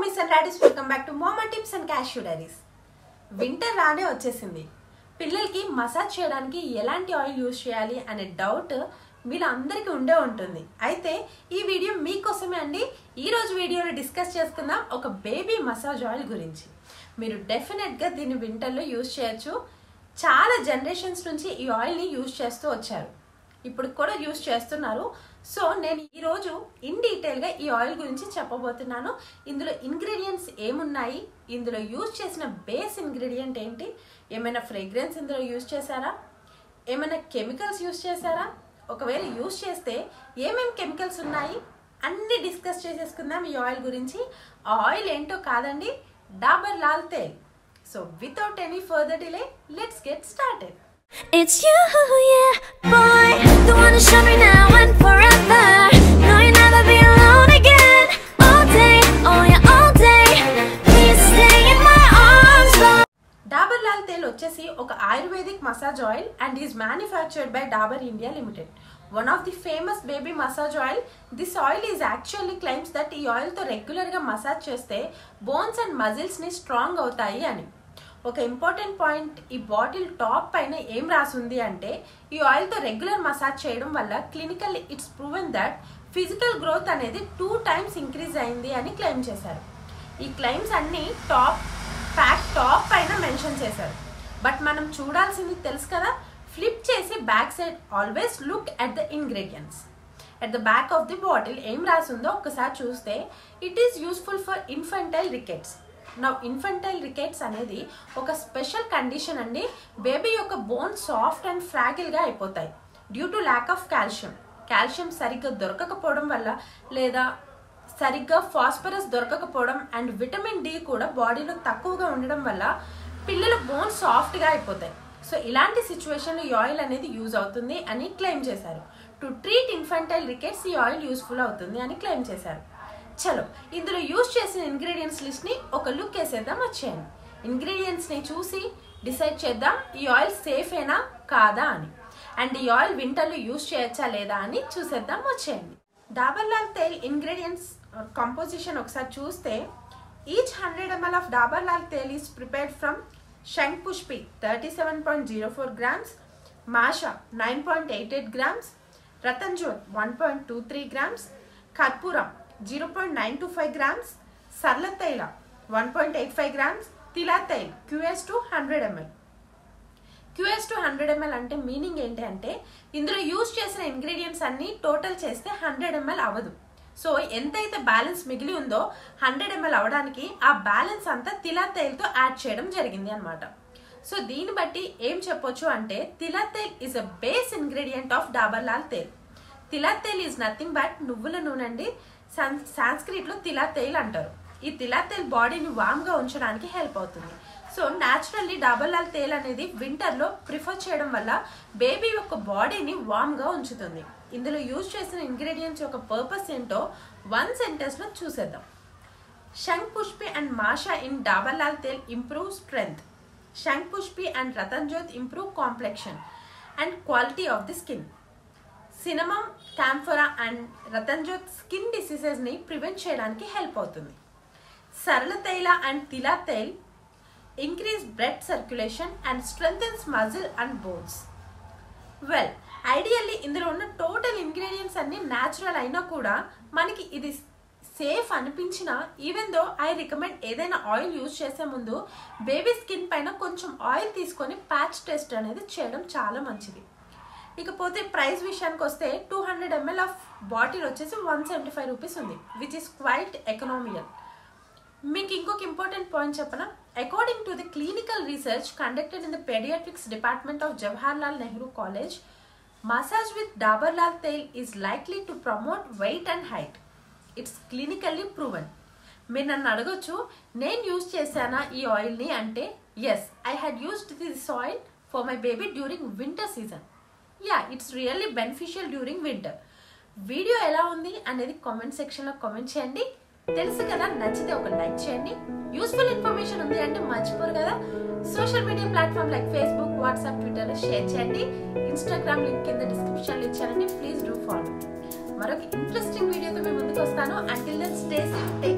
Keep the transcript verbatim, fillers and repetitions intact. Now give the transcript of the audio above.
Mummies and daddies, welcome back to mama tips and cashew diaries. Winter రానే వచ్చేసింది. పిల్లలకి massage చేయడానికి ఎలాంటి ఆయిల్ యూజ్ చేయాలి అనే డౌట్ వీళ్ళందరికీ ఉండే ఉంటుంది. అయితే ఈ వీడియో మీకోసమే అండి. ఈరోజు వీడియోలో డిస్కస్ చేసుకుందాం ఒక బేబీ మసాజ్ ఆయిల్ గురించి. మీరు డెఫినెట్గా దీన్ని వింటర్లో యూజ్ చేయొచ్చు. చాలా జనరేషన్స్ నుంచి ఈ ఆయిల్ని యూజ్ చేస్తూ వచ్చారు, ఇప్పుడు కూడా యూజ్ చేస్తున్నారు. సో నేను ఈరోజు ఇన్ డీటెయిల్గా ఈ ఆయిల్ గురించి చెప్పబోతున్నాను. ఇందులో ఇంగ్రీడియంట్స్ ఏమున్నాయి, ఇందులో యూజ్ చేసిన బేస్ ఇంగ్రీడియంట్ ఏంటి, ఏమైనా ఫ్రేగ్రెన్స్ ఇందులో యూజ్ చేశారా, ఏమైనా కెమికల్స్ యూజ్ చేశారా, ఒకవేళ యూజ్ చేస్తే ఏమేమి కెమికల్స్ ఉన్నాయి అన్నీ డిస్కస్ చేసేసుకుందాం ఈ ఆయిల్ గురించి. ఆ ఆయిల్ ఏంటో కాదండి, Dabur Lal Tail. So without any further delay, let's get started. It's you, yeah, boy. The one to show me now and forever. No, you'll never be alone again. All day, oh yeah, all day. Please stay in my arms, boy. Dabur Lal Tail వచ్చేసి ఒక ayurvedic massage oil and is manufactured by Dabur India limited. One of the famous baby massage oil. This oil is actually claims that ఈ ఆయిల్తో రెగ్యులర్గా massage చేస్తే bones and మజిల్స్ని strong అవుతాయి అని. ఒక important point, ఈ బాటిల్ టాప్ పైన ఏం రాసింది అంటే ఈ ఆయిల్తో రెగ్యులర్ మసాజ్ చేయడం వల్ల clinical it's proven that physical growth అనేది టూ టైమ్స్ ఇంక్రీజ్ అయింది అని క్లెయిమ్ చేశారు. ఈ క్లెయిమ్స్ అన్ని టాప్ ప్యాక్ టాప్ పైన మెన్షన్ చేశారు. బట్ మనం చూడాల్సింది తెలుసు కదా, ఫ్లిప్ చేసి back side always look at the ingredients. At the back of the bottle ఏం రాసిందో ఒక్కసారి చూస్తే it is useful for infantile rickets. నా ఇన్ఫెంటైల్ రికెట్స్ అనేది ఒక స్పెషల్ కండిషన్ అండి. బేబీ యొక్క బోన్ సాఫ్ట్ అండ్ ఫ్రాగిల్గా అయిపోతాయి due to lack of calcium. Calcium సరిగ్గా దొరకకపోవడం వల్ల, లేదా సరిగ్గా ఫాస్ఫరస్ దొరకకపోవడం అండ్ విటమిన్ డి కూడా బాడీలో తక్కువగా ఉండడం వల్ల పిల్లల బోన్ సాఫ్ట్గా అయిపోతాయి. సో ఇలాంటి సిచ్యువేషన్లో ఈ ఆయిల్ అనేది యూజ్ అవుతుంది అని క్లెయిమ్ చేశారు. టు ట్రీట్ ఇన్ఫెంటైల్ రికెట్స్ ఈ ఆయిల్ యూస్ఫుల్ అవుతుంది అని క్లెయిమ్ చేశారు. చలో ఇందులో యూజ్ చేసిన ఇంగ్రీడియంట్స్ లిస్ట్ని ఒక లుక్ వేసేద్దాం, వచ్చేయండి. ఇంగ్రీడియంట్స్ని చూసి డిసైడ్ చేద్దాం ఈ ఆయిల్ సేఫేనా కాదా అని, అండ్ ఈ ఆయిల్ వింటర్లో యూజ్ చేయొచ్చా లేదా అని చూసేద్దాం, వచ్చేయండి. డాబర్ లాల్ తేల్ ఇంగ్రీడియంట్స్ కంపోజిషన్ ఒకసారి చూస్తే, each hundred ML of Dabur Lal Tail is prepared from శంఖ్ పుష్పి thirty seven point zero four grams, మాషా nine point eight eight grams, రతన్ జోత్ one point two three grams, కర్పూరం zero point nine two five grams, సర్ల తైల one point eight five grams, తిలా తైల్ QS to hundred ML. QS to hundred ML అంటే meaning ఏంటి అంటే ఇందులో యూజ్ చేసిన ఇంగ్రీడియంట్స్ అన్ని టోటల్ చేస్తే హండ్రెడ్ ఎంఎల్ అవ్వదు. సో ఎంతైతే బ్యాలెన్స్ మిగిలి ఉందో హండ్రెడ్ ఎంఎల్ అవ్వడానికి ఆ బ్యాలెన్స్ అంతా తిలా తైల్తో యాడ్ చేయడం జరిగింది అనమాట. సో దీన్ని బట్టి ఏం చెప్పొచ్చు అంటే తిలా తైల్ is a base ingredient of Dabur Lal Tail. తిలా తైల్ ఈజ్ నథింగ్ బట్ నువ్వుల నూనె అండి. సాంస్క్రిట్లో తిలా తైల్ అంటారు. ఈ తిలా తైల్ బాడీని వామ్గా ఉంచడానికి హెల్ప్ అవుతుంది. సో న్యాచురల్లీ డాబర్ లాల్ తేల్ అనేది వింటర్లో ప్రిఫర్ చేయడం వల్ల బేబీ యొక్క బాడీని వామ్గా ఉంచుతుంది. ఇందులో యూజ్ చేసిన ఇంగ్రీడియంట్స్ యొక్క పర్పస్ ఏంటో వన్ సెంటెన్స్లో చూసేద్దాం. శంఖ్ పుష్పి అండ్ మాషా in Dabur Lal Tail improve strength. శంఖ్ పుష్పి అండ్ రతన్ జోత్ improve complexion and quality of the skin. Cinnamon, camphora and రతన్ జోత్ స్కిన్ డిసీజెస్ని ప్రివెంట్ చేయడానికి హెల్ప్ అవుతుంది. సరళ తైల అండ్ తిలా తైల్ increase blood circulation and strengthens muscle and bones. Well ideally ఇందులో ఉన్న టోటల్ ఇంగ్రీడియంట్స్ అన్ని న్యాచురల్ అయినా కూడా మనకి ఇది సేఫ్ అనిపించిన, ఈవెన్ దో ఐ రికమెండ్ ఏదైనా ఆయిల్ యూజ్ చేసే ముందు బేబీ స్కిన్ పైన కొంచెం ఆయిల్ తీసుకొని ప్యాచ్ టెస్ట్ అనేది చేయడం చాలా మంచిది. ఇకపోతే ప్రైస్ విషయానికి వస్తే two hundred ML of bottle వచ్చేసి వన్ సెవెంటీ ఫైవ్ రూపీస్ ఉంది, విచ్ ఇస్ క్వైట్ ఎకనామికల్. మీకు ఇంకొక ఇంపార్టెంట్ పాయింట్ చెప్పనా, according to the clinical research conducted in the paediatrics department of Jawaharlal Nehru college, massage with Dabur Lal Tail is likely to promote weight and height. It's clinically proven. మీరు నన్ను అడగొచ్చు నేను use చేశానా ఈ ఆయిల్ని అంటే, yes I had used this oil for my baby during winter season. Yeah it's really beneficial during winter. Video ఎలా ఉంది అనేది కామెంట్ సెక్షన్లో కామెంట్ చేయండి. తెలుసు కదా, నచ్చితే ఒక లైక్ చేయండి. యూస్ఫుల్ ఇన్ఫర్మేషన్ ఉంది అంటే మర్చిపోరు కదా. Social media platform like Facebook, WhatsApp, ట్విట్టర్లో షేర్ చేయండి. ఇన్స్టాగ్రామ్ లింక్ కింద డిస్క్రిప్షన్లో ఇచ్చానండి, ప్లీజ్ డూ ఫాలో. మరొక ఇంట్రెస్టింగ్ వీడియోతో మేము ముందుకు వస్తాను. Until then stay safe, take